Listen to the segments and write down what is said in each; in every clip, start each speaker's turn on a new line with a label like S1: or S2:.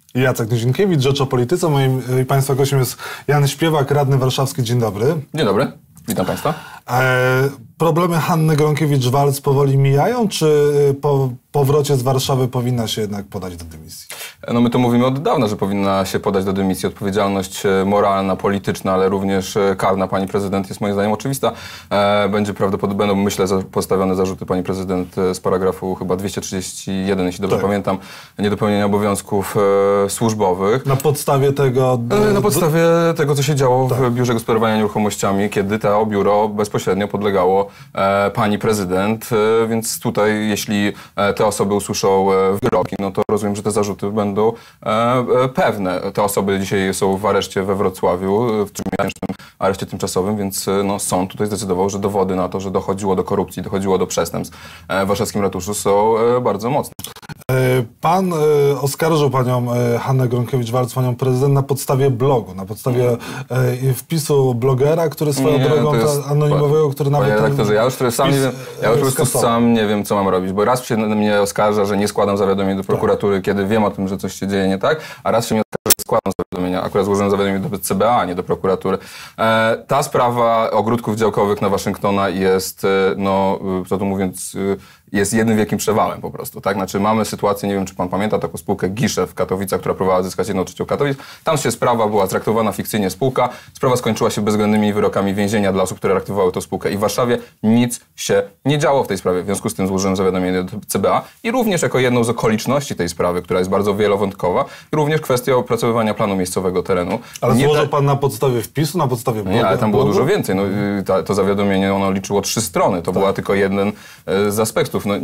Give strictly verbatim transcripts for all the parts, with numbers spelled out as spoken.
S1: Jacek Nizinkiewicz, Rzecz o Polityce. Moim i Państwa gościem jest Jan Śpiewak, radny warszawski. Dzień dobry.
S2: Dzień dobry, witam Państwa.
S1: E, problemy Hanny Gronkiewicz-Waltz powoli mijają, czy po powrocie z Warszawy powinna się jednak podać do dymisji?
S2: No my to mówimy od dawna, że powinna się podać do dymisji. Odpowiedzialność moralna, polityczna, ale również karna pani prezydent jest moim zdaniem oczywista. E, będzie prawdopodobnie, będą myślę postawione zarzuty pani prezydent z paragrafu chyba dwieście trzydzieści jeden, jeśli dobrze tak. pamiętam, niedopełnienia obowiązków e, służbowych.
S1: Na podstawie tego...
S2: E, na podstawie tego, co się działo tak. w Biurze Gospodarowania Nieruchomościami, kiedy to biuro bezpośrednio podlegało e, pani prezydent, e, więc tutaj jeśli e, te osoby usłyszą e, wyroki, no to rozumiem, że te zarzuty będą e, e, pewne. Te osoby dzisiaj są w areszcie we Wrocławiu, w trzymiesięcznym areszcie tymczasowym, więc no, sąd tutaj zdecydował, że dowody na to, że dochodziło do korupcji, dochodziło do przestępstw e, w warszawskim ratuszu są e, bardzo mocne.
S1: Pan e, oskarżył panią e, Hannę Gronkiewicz-Waltz, panią prezydent, na podstawie blogu, na podstawie e, wpisu blogera, który swoją
S2: nie,
S1: drogą
S2: jest,
S1: anonimowego, który nawet...
S2: Panie redaktorze, ja już sam nie wiem, ja już po prostu sam nie wiem, co mam robić, bo raz się mnie oskarża, że nie składam zawiadomień do prokuratury, tak. kiedy wiem o tym, że coś się dzieje nie tak, a raz się mnie oskarża, że składam zawiadomienia. Akurat złożyłem zawiadomienie do C B A, a nie do prokuratury. E, ta sprawa ogródków działkowych na Waszyngtona jest, no, co tu mówiąc, jest jednym wielkim przewałem po prostu, tak? Znaczy mamy sytuację, nie wiem, czy pan pamięta, taką spółkę Gisze w Katowicach, która próbowała zyskać jedną trzecią Katowic. Tam się sprawa była traktowana fikcyjnie spółka. Sprawa skończyła się bezwzględnymi wyrokami więzienia dla osób, które reaktywowały tę spółkę. I w Warszawie nic się nie działo w tej sprawie. W związku z tym złożyłem zawiadomienie do C B A i również jako jedną z okoliczności tej sprawy, która jest bardzo wielowątkowa, również kwestia opracowywania planu miejscowego terenu.
S1: Ale
S2: nie
S1: złożył
S2: ta...
S1: pan na podstawie wpisu, na podstawie blogu?
S2: Nie, ale tam było dużo więcej. No, ta, to zawiadomienie, ono liczyło trzy strony. To tak. była tylko jeden z aspektów. No,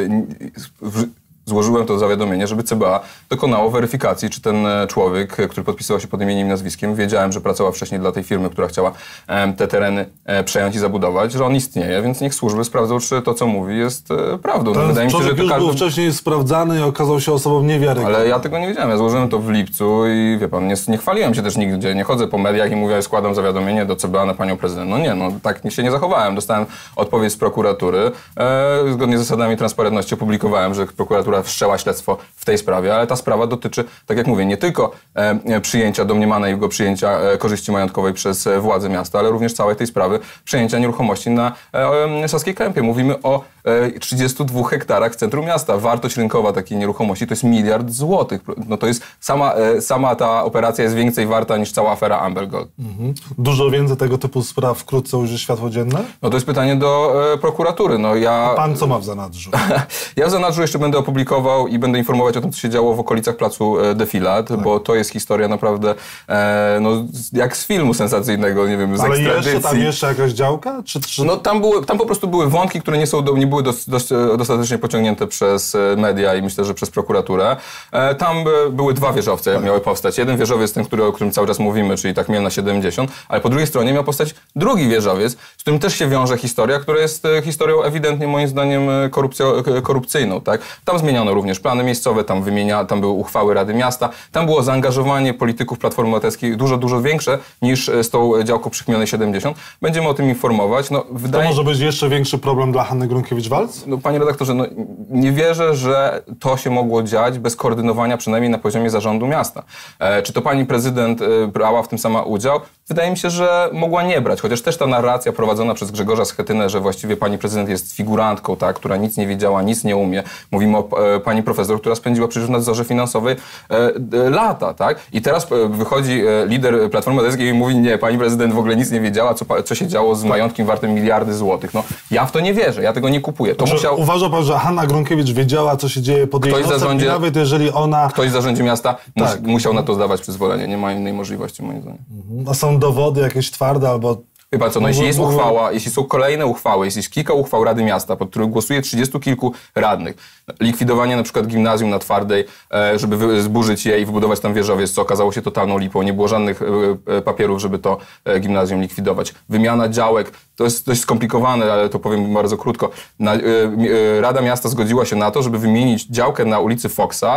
S2: w, złożyłem to zawiadomienie, żeby C B A dokonało weryfikacji, czy ten człowiek, który podpisywał się pod imieniem i nazwiskiem, wiedziałem, że pracował wcześniej dla tej firmy, która chciała e, te tereny e, przejąć i zabudować, że on istnieje, więc niech służby sprawdzą, czy to, co mówi, jest e, prawdą.
S1: Ten
S2: no, wydaje mi się, że to
S1: już
S2: każdy...
S1: był wcześniej sprawdzany i okazał się osobą niewiarygodną.
S2: Ale ja tego nie wiedziałem. Ja złożyłem to w lipcu i wie pan, nie, nie chwaliłem się też nigdzie. Nie chodzę po mediach i mówię, składam zawiadomienie do C B A na panią prezydent. No nie, no tak się nie zachowałem. Dostałem odpowiedź z prokuratury. E, zgodnie z zasadami transparentności opublikowałem, że prokuratura wszczęła śledztwo w tej sprawie, ale ta sprawa dotyczy, tak jak mówię, nie tylko e, przyjęcia domniemanego przyjęcia e, korzyści majątkowej przez e, władze miasta, ale również całej tej sprawy przejęcia nieruchomości na e, e, Saskiej Kępie. Mówimy o e, trzydziestu dwóch hektarach w centrum miasta. Wartość rynkowa takiej nieruchomości to jest miliard złotych. No to jest sama, e, sama ta operacja jest więcej warta niż cała afera Amber Gold.
S1: Mhm. Dużo więcej tego typu spraw wkrótce ujrzy światło dzienne?
S2: No to jest pytanie do e, prokuratury. No ja...
S1: A pan co ma w zanadrzu?
S2: Ja w zanadrzu jeszcze będę opublikował i będę informować o tym, co się działo w okolicach placu Defilat, tak. bo to jest historia naprawdę e, no, jak z filmu sensacyjnego, nie wiem, z
S1: Ale
S2: ekstradycji.
S1: jeszcze tam jeszcze jakaś działka? Czy, czy...
S2: No tam, były, tam po prostu były wątki, które nie, są, nie były dos, dos, dostatecznie pociągnięte przez media i myślę, że przez prokuraturę. E, tam były dwa wieżowce, tak. miały powstać. Jeden wieżowiec, ten, który, o którym cały czas mówimy, czyli tak Mielna siedemdziesiąt, ale po drugiej stronie miał powstać drugi wieżowiec, z którym też się wiąże historia, która jest historią ewidentnie moim zdaniem korupcyjną. Tak? Tam zmieniano również plany miejscowe, tam, wymienia, tam były uchwały Rady Miasta, tam było zaangażowanie polityków Platformy Obywatelskiej dużo, dużo większe niż z tą działką przy Chmielnej siedemdziesiąt. Będziemy o tym informować. No, wydaje...
S1: To może być jeszcze większy problem dla Hanny Gronkiewicz-Waltz?
S2: No, panie redaktorze, no, nie wierzę, że to się mogło dziać bez koordynowania przynajmniej na poziomie zarządu miasta. E, czy to pani prezydent e, brała w tym sama udział? Wydaje mi się, że mogła nie brać, chociaż też ta narracja prowadzona przez Grzegorza Schetynę, że właściwie pani prezydent jest figurantką, tak, która nic nie wiedziała, nic nie umie. Mówimy o e, pani profesor, która spędziła przecież w nadzorze finansowej e, e, lata, tak? I teraz e, wychodzi e, lider Platformy Obywatelskiej i mówi, nie, pani prezydent w ogóle nic nie wiedziała, co, co się działo z majątkiem wartym miliardy złotych. No, ja w to nie wierzę, ja tego nie kupuję. To musiał...
S1: Uważa pan, że Hanna Gronkiewicz wiedziała, co się dzieje pod jej nosem
S2: zarządzie...
S1: i nawet jeżeli ona...
S2: Ktoś w zarządzie miasta
S1: tak.
S2: mus, musiał na to zdawać przyzwolenie, nie ma innej możliwości, moim zdaniem.
S1: Mhm. A są dowody jakieś twarde albo...
S2: Wie pan co, no jeśli jest uchwała, jeśli są kolejne uchwały, jeśli jest kilka uchwał Rady Miasta, pod których głosuje trzydziestu kilku radnych, likwidowanie na przykład gimnazjum na Twardej, żeby zburzyć je i wybudować tam wieżowiec, co okazało się totalną lipą, nie było żadnych papierów, żeby to gimnazjum likwidować. Wymiana działek, to jest dość skomplikowane, ale to powiem bardzo krótko. Rada Miasta zgodziła się na to, żeby wymienić działkę na ulicy Foksar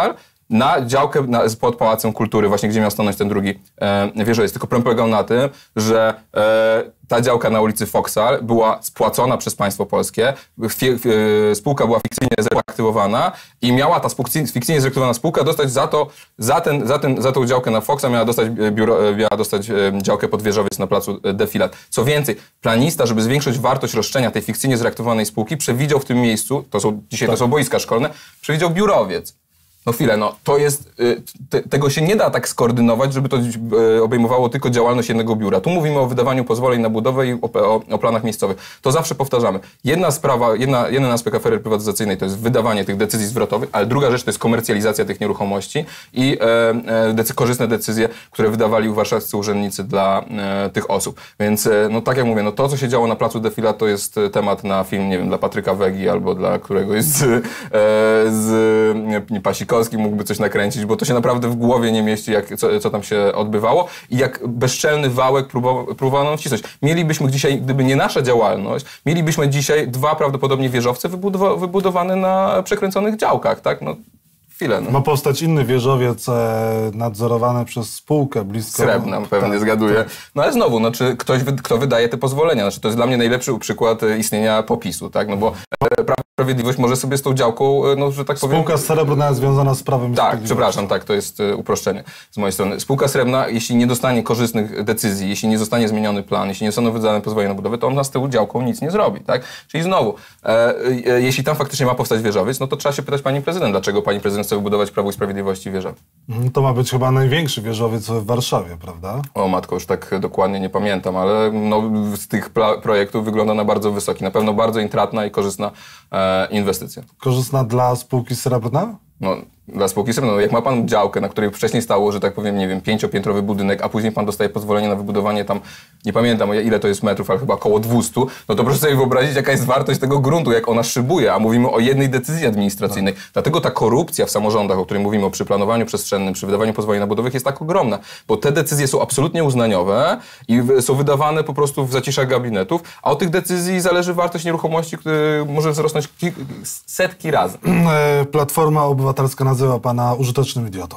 S2: na działkę na, pod Pałacem Kultury, właśnie gdzie miał stanąć ten drugi e, wieżowiec. Tylko problem polegał na tym, że e, ta działka na ulicy Foksal była spłacona przez państwo polskie, fie, fie, spółka była fikcyjnie zreaktywowana i miała ta fikcyjnie zreaktywowana spółka dostać za to, za, ten, za, ten, za tą działkę na Foksal miała dostać, biuro, miała dostać działkę pod wieżowiec na placu Defilat. Co więcej, planista, żeby zwiększyć wartość roszczenia tej fikcyjnie zreaktywowanej spółki, przewidział w tym miejscu, to są, dzisiaj tak. to są boiska szkolne, przewidział biurowiec. No chwilę, no to jest, te, tego się nie da tak skoordynować, żeby to obejmowało tylko działalność jednego biura. Tu mówimy o wydawaniu pozwoleń na budowę i o, o, o planach miejscowych. To zawsze powtarzamy. Jedna sprawa, jedna, jeden aspekt afery prywatyzacyjnej to jest wydawanie tych decyzji zwrotowych, ale druga rzecz to jest komercjalizacja tych nieruchomości i e, e, decy, korzystne decyzje, które wydawali warszawscy urzędnicy dla e, tych osób. Więc e, no tak jak mówię, no to co się działo na placu Defilat to jest temat na film, nie wiem, dla Patryka Wegi albo dla któregoś z, e, z nie, Pasikowskiego mógłby coś nakręcić, bo to się naprawdę w głowie nie mieści, jak, co, co tam się odbywało i jak bezczelny wałek próbował, próbowano wcisnąć. Mielibyśmy dzisiaj, gdyby nie nasza działalność, mielibyśmy dzisiaj dwa prawdopodobnie wieżowce wybudowa- wybudowane na przekręconych działkach, tak? No, chwilę. No.
S1: Ma powstać inny wieżowiec e, nadzorowany przez spółkę blisko...
S2: Srebrna, pewnie tak, zgaduję. Tak. No ale znowu, no, czy ktoś, kto wydaje te pozwolenia? Znaczy, to jest dla mnie najlepszy przykład istnienia popisu, tak? No bo Prawo i Sprawiedliwość może sobie z tą działką, no, że tak powiem...
S1: Spółka Srebrna jest związana z Prawem i
S2: Tak, przepraszam, tak, to jest uproszczenie z mojej strony. Spółka Srebrna, jeśli nie dostanie korzystnych decyzji, jeśli nie zostanie zmieniony plan, jeśli nie zostaną wydane pozwolenia na budowę, to ona z tą działką nic nie zrobi, tak? Czyli znowu, e, e, jeśli tam faktycznie ma powstać wieżowiec, no to trzeba się pytać pani prezydent, dlaczego pani prezydent chce wybudować Prawo i Sprawiedliwości wieżowiec.
S1: To ma być chyba największy wieżowiec w Warszawie, prawda?
S2: O matko, już tak dokładnie nie pamiętam, ale no, z tych pra- projektów wygląda na bardzo wysoki, na pewno bardzo intratna i korzystna e, inwestycja.
S1: Korzystna dla spółki Srebrna?
S2: No, dla spółki Srebrna. No, jak ma pan działkę, na której wcześniej stało, że tak powiem, nie wiem, pięciopiętrowy budynek, a później pan dostaje pozwolenie na wybudowanie tam, nie pamiętam ile to jest metrów, ale chyba około dwieście, no to proszę sobie wyobrazić, jaka jest wartość tego gruntu, jak ona szybuje, a mówimy o jednej decyzji administracyjnej. No. Dlatego ta korupcja w samorządach, o której mówimy, przy planowaniu przestrzennym, przy wydawaniu pozwoleń nabudowych jest tak ogromna, bo te decyzje są absolutnie uznaniowe i są wydawane po prostu w zaciszach gabinetów, a od tych decyzji zależy wartość nieruchomości, która może wzrosnąć kilk, setki razy.
S1: Platforma Obywatelska nazywa pana użytecznym idiotą.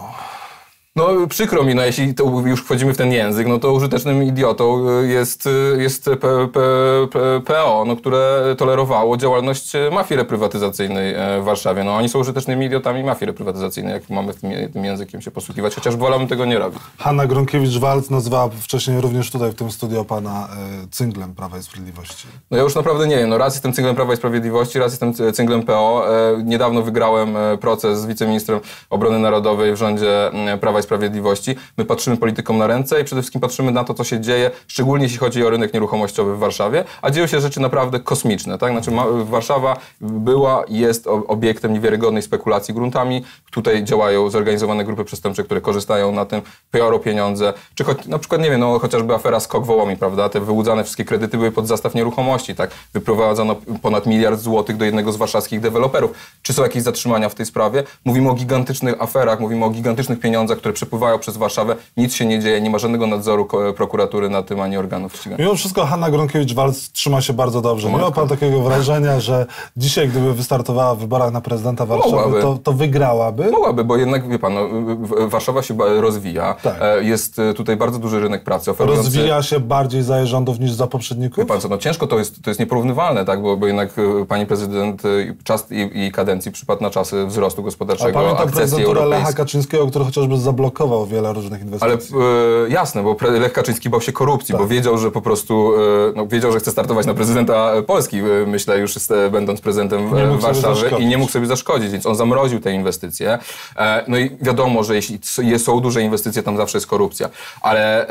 S2: No przykro mi, no jeśli to już wchodzimy w ten język, no to użytecznym idiotą jest, jest P, P, P, P O, no, które tolerowało działalność mafii reprywatyzacyjnej w Warszawie. No oni są użytecznymi idiotami mafii reprywatyzacyjnej, jak mamy tym, tym językiem się posługiwać, chociaż wolałbym tego nie robić.
S1: Hanna Gronkiewicz-Waltz nazywała wcześniej również tutaj w tym studio pana e, cynglem Prawa i Sprawiedliwości.
S2: No ja już naprawdę nie wiem, no raz jestem cynglem Prawa i Sprawiedliwości, raz jestem cynglem P O. E, niedawno wygrałem proces z wiceministrem obrony narodowej w rządzie Prawa i Sprawiedliwości. My patrzymy politykom na ręce i przede wszystkim patrzymy na to, co się dzieje, szczególnie jeśli chodzi o rynek nieruchomościowy w Warszawie, a dzieją się rzeczy naprawdę kosmiczne, tak? Znaczy ma, Warszawa była i jest obiektem niewiarygodnej spekulacji gruntami. Tutaj działają zorganizowane grupy przestępcze, które korzystają na tym, piorą pieniądze, czy choć, na przykład, nie wiem, no chociażby afera Skok Wołomin, prawda? Te wyłudzane wszystkie kredyty były pod zastaw nieruchomości, tak? Wyprowadzono ponad miliard złotych do jednego z warszawskich deweloperów. Czy są jakieś zatrzymania w tej sprawie? Mówimy o gigantycznych aferach, mówimy o gigantycznych pieniądzach, które przepływają przez Warszawę, nic się nie dzieje, nie ma żadnego nadzoru prokuratury na tym, ani organów ścigania.
S1: Mimo wszystko Hanna Gronkiewicz-Waltz trzyma się bardzo dobrze. Nie ma pan takiego wrażenia, że dzisiaj, gdyby wystartowała w wyborach na prezydenta Warszawy, to, to wygrałaby?
S2: Mogłaby, bo jednak, wie pan, no, Warszawa się rozwija. Tak. Jest tutaj bardzo duży rynek pracy. Oferujący...
S1: Rozwija się bardziej za jej rządów niż za poprzedników?
S2: Wie pan co, no ciężko to jest, to jest nieporównywalne, tak? Bo, bo jednak pani prezydent czas jej, jej kadencji przypadł na czasy wzrostu gospodarczego,
S1: a pamiętam prezydenturę
S2: europejskiej.
S1: Lecha Kaczyńskiego, który chociażby zablokował wiele różnych inwestycji.
S2: Ale e, jasne, bo Lech Kaczyński bał się korupcji, tak. bo wiedział, że po prostu, e, no, wiedział, że chce startować na prezydenta Polski, e, myślę, już jest, e, będąc prezydentem e, Warszawy i nie mógł sobie zaszkodzić, więc on zamroził te inwestycje. E, no i wiadomo, że jeśli są duże inwestycje, tam zawsze jest korupcja, ale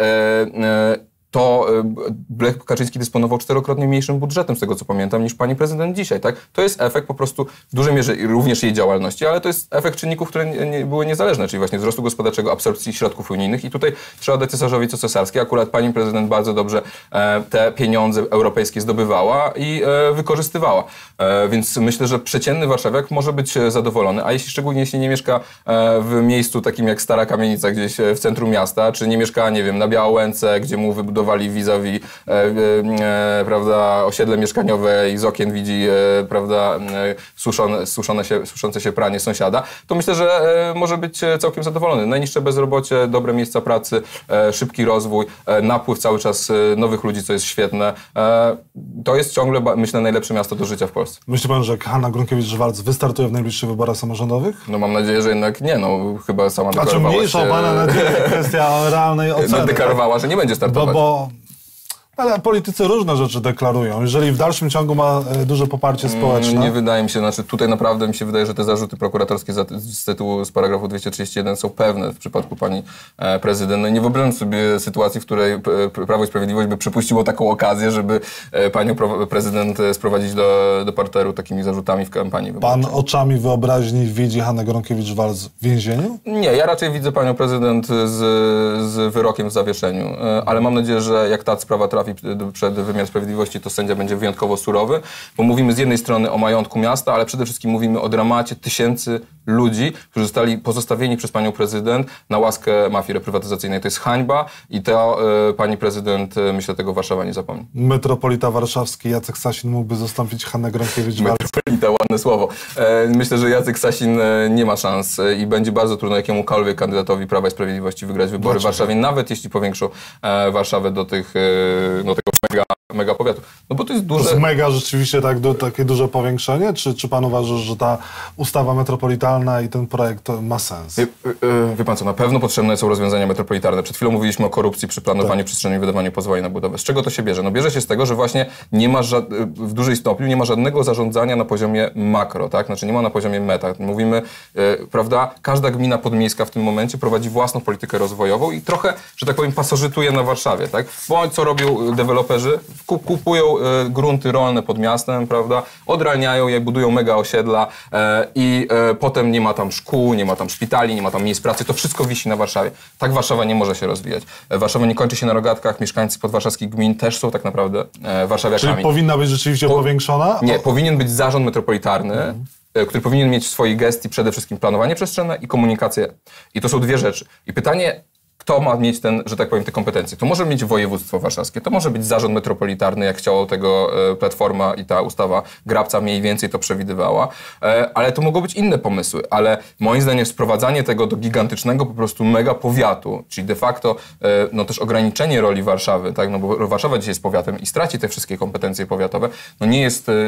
S2: e, e, to Lech Kaczyński dysponował czterokrotnie mniejszym budżetem, z tego co pamiętam, niż pani prezydent dzisiaj, tak? To jest efekt po prostu w dużej mierze również jej działalności, ale to jest efekt czynników, które nie, nie były niezależne, czyli właśnie wzrostu gospodarczego, absorpcji środków unijnych i tutaj trzeba dać cesarzowi co cesarskie. Akurat pani prezydent bardzo dobrze e, te pieniądze europejskie zdobywała i e, wykorzystywała. E, więc myślę, że przeciętny warszawiak może być zadowolony, a jeśli szczególnie jeśli nie mieszka e, w miejscu takim jak Stara Kamienica gdzieś w centrum miasta, czy nie mieszka, nie wiem, na Białęce, gdzie mu wybudowało wybudowali vis-a-vis, e, e, prawda, osiedle mieszkaniowe i z okien widzi, e, prawda, e, suszone, suszone się, suszące się pranie sąsiada, to myślę, że e, może być całkiem zadowolony. Najniższe bezrobocie, dobre miejsca pracy, e, szybki rozwój, e, napływ cały czas e, nowych ludzi, co jest świetne. E, to jest ciągle, myślę, najlepsze miasto do życia w Polsce.
S1: Myśli pan, że Hanna Gronkiewicz-Waltz wystartuje w najbliższych wyborach samorządowych?
S2: No mam nadzieję, że jednak nie, no chyba sama deklarowała
S1: się... A czy mniejsza pana nadzieja kwestia realnej oceny?
S2: Deklarowała, tak? że nie będzie startować.
S1: Bo, bo... Ale politycy różne rzeczy deklarują. Jeżeli w dalszym ciągu ma e, duże poparcie społeczne...
S2: Nie wydaje mi się, znaczy tutaj naprawdę mi się wydaje, że te zarzuty prokuratorskie za, z tytułu z paragrafu dwieście trzydzieści jeden są pewne w przypadku pani e, prezydent. No i nie wyobrażam sobie sytuacji, w której e, Prawo i Sprawiedliwość by przypuściło taką okazję, żeby e, panią pro, prezydent sprowadzić do, do parteru takimi zarzutami w kampanii wyborczej.
S1: Pan oczami wyobraźni widzi Hannę Gronkiewicz-Waltz w więzieniu?
S2: Nie, ja raczej widzę panią prezydent z, z wyrokiem w zawieszeniu, e, ale mam nadzieję, że jak ta sprawa trafi przed wymiar sprawiedliwości, to sędzia będzie wyjątkowo surowy, bo mówimy z jednej strony o majątku miasta, ale przede wszystkim mówimy o dramacie tysięcy ludzi, którzy zostali pozostawieni przez panią prezydent na łaskę mafii reprywatyzacyjnej. To jest hańba i to e, pani prezydent, e, myślę, tego Warszawa nie zapomni.
S1: Metropolita warszawski Jacek Sasin mógłby zastąpić Hannę Gronkiewicz-Waltz?
S2: Metropolita, ładne słowo. E, myślę, że Jacek Sasin e, nie ma szans e, i będzie bardzo trudno jakiemukolwiek kandydatowi Prawa i Sprawiedliwości wygrać wybory Dlaczego? w Warszawie, nawet jeśli powiększą e, Warszawę do tych e, do tego mega, mega powiatu. No bo to jest duże...
S1: To jest mega rzeczywiście tak, do, takie duże powiększenie? Czy, czy pan uważa, że ta ustawa metropolitalna i ten projekt ma sens?
S2: Wie, yy, wie pan co, na pewno potrzebne są rozwiązania metropolitarne. Przed chwilą mówiliśmy o korupcji przy planowaniu tak. przestrzeni i wydawaniu pozwoleń na budowę. Z czego to się bierze? No bierze się z tego, że właśnie nie ma w dużej stopniu nie ma żadnego zarządzania na poziomie makro, tak? Znaczy nie ma na poziomie meta. Mówimy, yy, prawda, każda gmina podmiejska w tym momencie prowadzi własną politykę rozwojową i trochę, że tak powiem, pasożytuje na Warszawie, tak? Bądź co robią deweloperzy? Kupują e, grunty rolne pod miastem, prawda? Odraniają je, budują mega osiedla e, i e, potem nie ma tam szkół, nie ma tam szpitali, nie ma tam miejsc pracy. To wszystko wisi na Warszawie. Tak Warszawa nie może się rozwijać. E, Warszawa nie kończy się na rogatkach. Mieszkańcy podwarszawskich gmin też są tak naprawdę e, warszawiakami.
S1: Czyli powinna być rzeczywiście po, powiększona?
S2: Nie, o... powinien być zarząd metropolitarny, mhm. e, który powinien mieć w swojej gestii przede wszystkim planowanie przestrzenne i komunikację. I to są dwie rzeczy. I pytanie... Kto ma mieć ten, że tak powiem, te kompetencje? To może mieć województwo warszawskie, to może być zarząd metropolitarny, jak chciało tego e, Platforma i ta ustawa Grabca mniej więcej to przewidywała, e, ale to mogą być inne pomysły, ale moim zdaniem sprowadzanie tego do gigantycznego po prostu mega powiatu, czyli de facto e, no też ograniczenie roli Warszawy, tak, no bo Warszawa dzisiaj jest powiatem i straci te wszystkie kompetencje powiatowe, no nie jest e,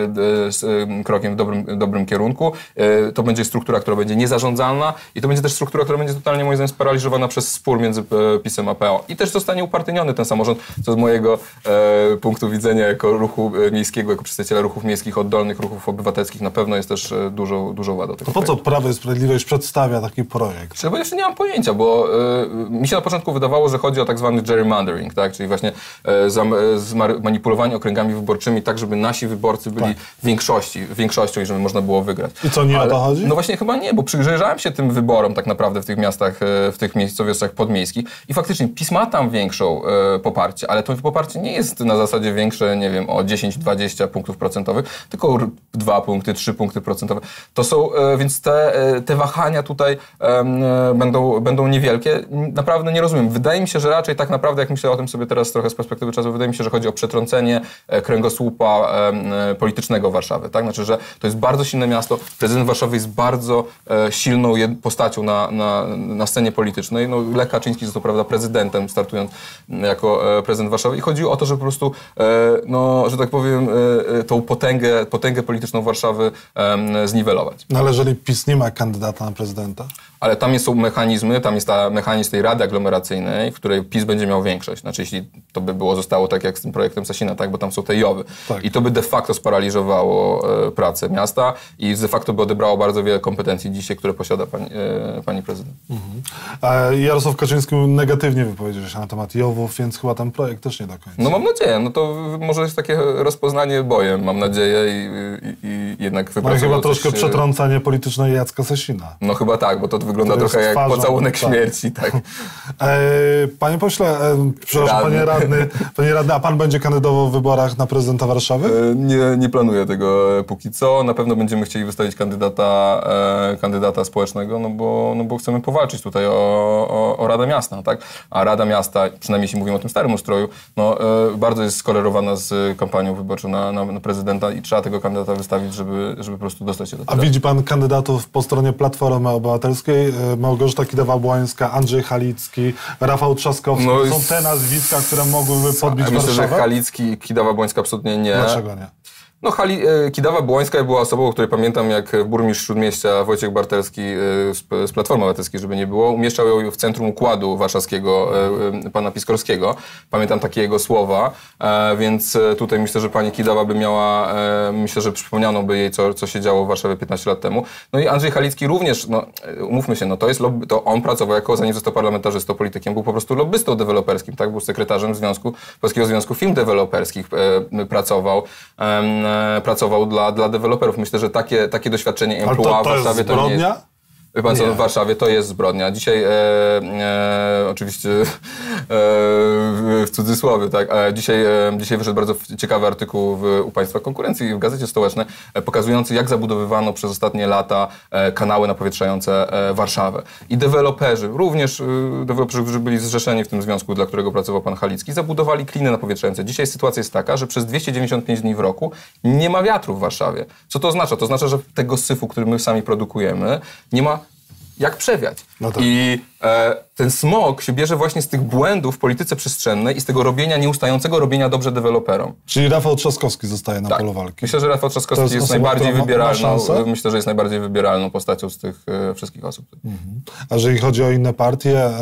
S2: e, krokiem w dobrym, dobrym kierunku, e, to będzie struktura, która będzie niezarządzalna i to będzie też struktura, która będzie totalnie moim zdaniem sparaliżowana przez spór między PiS-em a P O. I też zostanie upartyjniony ten samorząd, co z mojego e, punktu widzenia jako ruchu miejskiego, jako przedstawiciela ruchów miejskich, oddolnych ruchów obywatelskich na pewno jest też e, dużą, dużą wadą tego
S1: To po co Prawo i Sprawiedliwość przedstawia taki projekt?
S2: Bo jeszcze nie mam pojęcia, bo e, mi się na początku wydawało, że chodzi o tak zwany gerrymandering, tak? Czyli właśnie e, za, e, manipulowanie okręgami wyborczymi tak, żeby nasi wyborcy byli tak. większości, większością i żeby można było wygrać.
S1: I co, nie Ale, o to chodzi?
S2: No właśnie chyba nie, bo przyjrzałem się tym wyborom tak naprawdę w tych miastach, w tych miejscowościach podmiejskich i faktycznie PiS ma tam większą e, poparcie, ale to poparcie nie jest na zasadzie większe, nie wiem, o dziesięć dwadzieścia punktów procentowych, tylko dwa punkty, trzy punkty procentowe. To są, e, więc te, e, te wahania tutaj e, będą, będą niewielkie. Naprawdę nie rozumiem. Wydaje mi się, że raczej tak naprawdę, jak myślę o tym sobie teraz trochę z perspektywy czasu, wydaje mi się, że chodzi o przetrącenie e, kręgosłupa e, politycznego Warszawy. Tak? Znaczy, że to jest bardzo silne miasto. Prezydent Warszawy jest bardzo e, silną postacią na, na, na scenie politycznej. No, Lech Kaczyński został, prawda, prezydentem, startując jako e, prezydent Warszawy. I chodziło o to, żeby po prostu, e, no, że tak powiem, e, tą potęgę, potęgę polityczną Warszawy e, zniwelować.
S1: No ale jeżeli PiS nie ma kandydata na prezydenta?
S2: Ale tam są mechanizmy, tam jest ta mechanizm tej rady aglomeracyjnej, w której PiS będzie miał większość. Znaczy, jeśli to by było, zostało tak jak z tym projektem Sasina, tak, bo tam są te jowy. Tak. I to by de facto sparaliżowało e, pracę miasta i de facto by odebrało bardzo wiele kompetencji dzisiaj, które posiada pani, e, pani prezydent. Mhm.
S1: A Jarosław Kaczyński negatywnie wypowiedział się na temat jowów, więc chyba ten projekt też nie do końca.
S2: No mam nadzieję. No to może jest takie rozpoznanie bojem, mam nadzieję i, i, jednak
S1: No
S2: wypracował
S1: chyba
S2: coś...
S1: troszkę przetrącanie polityczne Jacka Sasina.
S2: No chyba tak, bo to wygląda
S1: To
S2: trochę jak
S1: twarzą,
S2: pocałunek
S1: tak.
S2: śmierci, tak.
S1: E, panie pośle, e, przepraszam,
S2: Radny.
S1: panie radny, panie radny, a pan będzie kandydował w wyborach na prezydenta Warszawy?
S2: E, Nie, nie planuję tego e, póki co. Na pewno będziemy chcieli wystawić kandydata, e, kandydata społecznego, no bo, no bo chcemy powalczyć tutaj o, o, o Radę Miasta, tak? A Rada Miasta, przynajmniej jeśli mówimy o tym starym ustroju, no e, bardzo jest skorelowana z kampanią wyborczą na, na, na prezydenta i trzeba tego kandydata wystawić, żeby, żeby po prostu dostać się do
S1: A widzi pan kandydatów po stronie Platformy Obywatelskiej? E, Małgorzata Kidawa-Błońska, Andrzej Halicki, Rafał Trzaskowski.
S2: No
S1: to
S2: jest-
S1: są te nazwiska, które mogłyby podbić
S2: Myślę, że
S1: Warszawę?
S2: Halicki i Kidawa-Błońska absolutnie nie.
S1: Dlaczego nie?
S2: No, Hali, e, Kidawa-Błońska była osobą, o której pamiętam, jak burmistrz Śródmieścia Wojciech Bartelski e, z, z Platformy Obywatelskiej, żeby nie było, umieszczał ją w centrum układu warszawskiego e, e, pana Piskorskiego. Pamiętam takie jego słowa, e, więc e, tutaj myślę, że pani Kidawa by miała, e, myślę, że przypomniano by jej, co, co się działo w Warszawie piętnaście lat temu. No i Andrzej Halicki również, no e, umówmy się, no to jest lobby, to on pracował jako, zanim został parlamentarzystą, politykiem, był po prostu lobbystą deweloperskim, tak? Był sekretarzem Związku, Polskiego Związku Firm Deweloperskich, e, pracował. E, pracował dla, dla deweloperów. Myślę, że takie, takie doświadczenie
S1: Ale
S2: emploi
S1: to,
S2: w
S1: to jest
S2: Warszawie to nie jest...
S1: zbrodnia?
S2: Wie pan co,
S1: Nie.
S2: w Warszawie to jest zbrodnia. Dzisiaj, e, e, oczywiście e, w, w cudzysłowie, tak, e, dzisiaj, e, dzisiaj wyszedł bardzo ciekawy artykuł w, u Państwa Konkurencji w Gazecie Stołecznej, e, pokazujący, jak zabudowywano przez ostatnie lata e, kanały napowietrzające e, Warszawę. I deweloperzy, również e, deweloperzy, którzy byli zrzeszeni w tym związku, dla którego pracował pan Halicki, zabudowali kliny napowietrzające. Dzisiaj sytuacja jest taka, że przez dwieście dziewięćdziesiąt pięć dni w roku nie ma wiatru w Warszawie. Co to oznacza? To oznacza, że tego syfu, który my sami produkujemy, nie ma jak przewiać.
S1: No tak.
S2: I e, ten smog się bierze właśnie z tych błędów w polityce przestrzennej i z tego robienia, nieustającego robienia dobrze deweloperom.
S1: Czyli Rafał Trzaskowski zostaje na
S2: Tak.
S1: polu walki.
S2: Myślę, że Rafał
S1: To
S2: Trzaskowski
S1: jest
S2: jest,
S1: osoba,
S2: najbardziej
S1: która ma- ma
S2: wybieralną.
S1: szansę?
S2: Myślę, że jest najbardziej wybieralną postacią z tych e, wszystkich osób.
S1: A jeżeli chodzi o inne partie, e,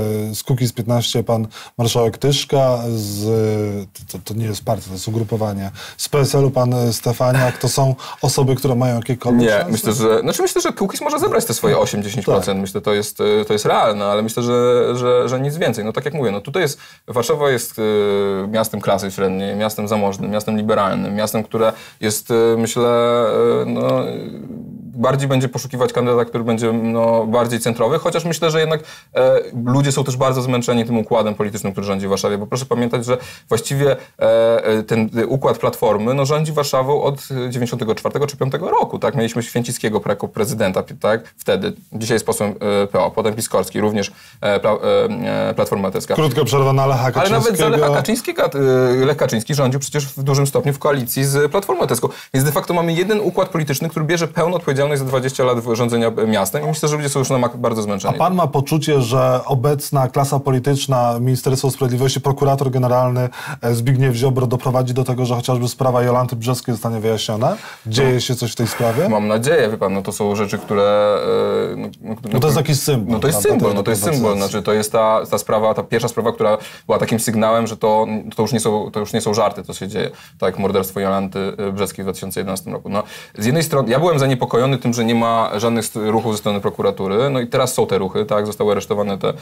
S1: z Kukiz piętnaście pan marszałek Tyszka, z, to, to nie jest partia, to jest ugrupowanie, z P S L-u pan Stefaniak, to są osoby, które mają jakiekolwiek
S2: Nie,
S1: szanse?
S2: myślę, że. Znaczy myślę, że Kukiz może zebrać te swoje osiem do dziesięciu procent.
S1: Tak.
S2: Myślę, to jest, to jest realne, ale myślę, że, że, że nic więcej. No tak jak mówię, no tutaj jest. Warszawa jest y, miastem klasy średniej, miastem zamożnym, miastem liberalnym, miastem, które jest, y, myślę, y, no, y, bardziej będzie poszukiwać kandydata, który będzie no, bardziej centrowy, chociaż myślę, że jednak e, ludzie są też bardzo zmęczeni tym układem politycznym, który rządzi w Warszawie, bo proszę pamiętać, że właściwie e, ten układ Platformy no, rządzi Warszawą od dziewięćdziesiątego czwartego czy piątego roku, tak? Mieliśmy Święcickiego jako prezydenta, tak? Wtedy. Dzisiaj jest posłem e, P O, potem Piskorski, również e, pla, e, Platforma Obywatelska.
S1: Krótka przerwa na Lecha
S2: Ale
S1: Kaczyńskiego.
S2: nawet za Lecha Kaczyńskiego, e, Lech Kaczyński rządził przecież w dużym stopniu w koalicji z Platformą Obywatelską. Więc de facto mamy jeden układ polityczny, który bierze pełną odpowiedzialność za dwadzieścia lat rządzenia miastem i myślę, że ludzie są już na mak bardzo zmęczeni.
S1: A pan ma poczucie, że obecna klasa polityczna, Ministerstwo Sprawiedliwości, prokurator generalny Zbigniew Ziobro doprowadzi do tego, że chociażby sprawa Jolanty Brzeskiej zostanie wyjaśniona? Dzieje się coś w tej sprawie?
S2: Mam nadzieję, wie pan, no to są rzeczy, które... e, No, no,
S1: No to jest jakiś symbol.
S2: No to jest
S1: prawda,
S2: symbol,
S1: tej
S2: no to jest
S1: reprywatyzacji.
S2: symbol. Znaczy to jest ta, ta sprawa, ta pierwsza sprawa, która była takim sygnałem, że to, to, już nie są, to już nie są żarty, co się dzieje. Tak jak morderstwo Jolanty Brzeskiej w dwa tysiące jedenastym roku. No, z jednej strony, ja byłem zaniepokojony tym, że nie ma żadnych st- ruchów ze strony prokuratury, no i teraz są te ruchy, tak, zostały aresztowane te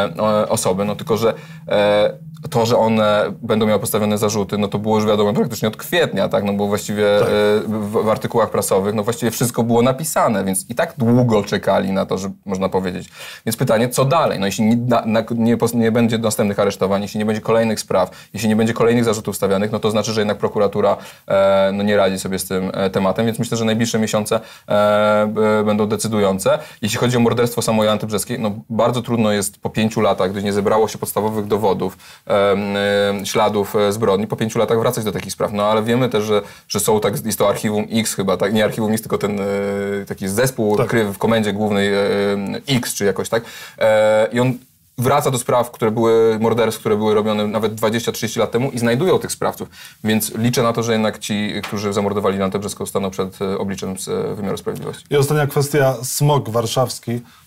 S2: e, osoby, no tylko, że e, to, że one będą miały postawione zarzuty, no to było już wiadomo praktycznie od kwietnia, tak, no bo właściwie
S1: Tak.
S2: e, w, w artykułach prasowych, no właściwie wszystko było napisane, więc i tak długo czekali na to, że można powiedzieć. Więc pytanie, co dalej? No jeśli nie, na, na, nie, nie będzie następnych aresztowań, jeśli nie będzie kolejnych spraw, jeśli nie będzie kolejnych zarzutów stawianych, no to znaczy, że jednak prokuratura e, no nie radzi sobie z tym e, tematem, więc myślę, że najbliższe miesiące e, e, będą decydujące. Jeśli chodzi o morderstwo samej Jolanty Brzeskiej, no bardzo trudno jest po pięciu latach, gdy nie zebrało się podstawowych dowodów, e, e, śladów e, zbrodni, po pięciu latach wracać do takich spraw. No ale wiemy też, że, że są tak, jest to Archiwum X chyba, tak? Nie Archiwum X, tylko ten e, taki zespół
S1: Tak.
S2: krywy w Komendzie Głównej e, X, czy jakoś tak. E, I on wraca do spraw, które były, morderstw, które były robione nawet dwadzieścia trzydzieści lat temu i znajdują tych sprawców. Więc liczę na to, że jednak ci, którzy zamordowali Jolantę Brzeską, staną przed e, obliczem z e, wymiaru sprawiedliwości.
S1: I ostatnia kwestia, smog warszawski.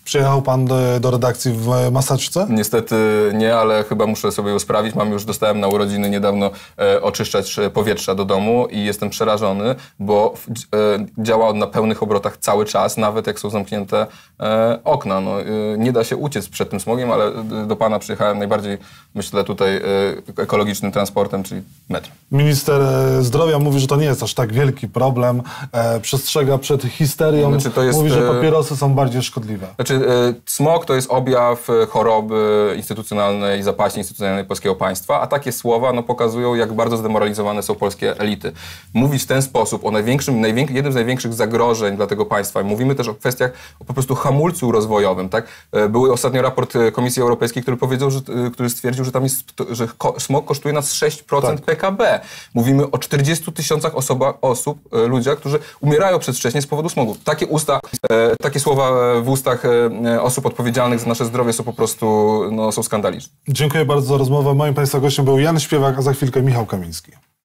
S1: Przyjechał pan do, do redakcji w maseczce?
S2: Niestety nie, ale chyba muszę sobie ją sprawić. Mam już, dostałem na urodziny niedawno e, oczyszczacz powietrza do domu i jestem przerażony, bo e, działa on na pełnych obrotach cały czas, nawet jak są zamknięte e, okna. No, e, nie da się uciec przed tym smogiem, ale do pana przyjechałem najbardziej, myślę, tutaj e, ekologicznym transportem, czyli metrem.
S1: Minister zdrowia mówi, że to nie jest aż tak wielki problem. E, przestrzega przed histerią. Znaczy, to jest, mówi, że papierosy są bardziej szkodliwe.
S2: Znaczy, e, smog to jest objaw choroby instytucjonalnej, zapaści instytucjonalnej polskiego państwa, a takie słowa no, pokazują, jak bardzo zdemoralizowane są polskie elity. Mówić w ten sposób o największym, najwięk, jednym z największych zagrożeń dla tego państwa. Mówimy też o kwestiach o po prostu hamulcu rozwojowym. Tak? Był ostatnio raport Komisji Europejskiej, który powiedział, że, który stwierdził, że tam jest, że smog kosztuje nas sześć procent tak. P K B. Mówimy o czterdziestu tysiącach osoba, osób, ludziach, którzy umierają przedwcześnie z powodu smogu. Takie usta, e, takie słowa w ustach e, osób odpowiedzialnych za nasze zdrowie są po prostu no, są skandaliczne.
S1: Dziękuję bardzo za rozmowę. Moim państwa gościem był Jan Śpiewak, a za chwilkę Michał Kamiński.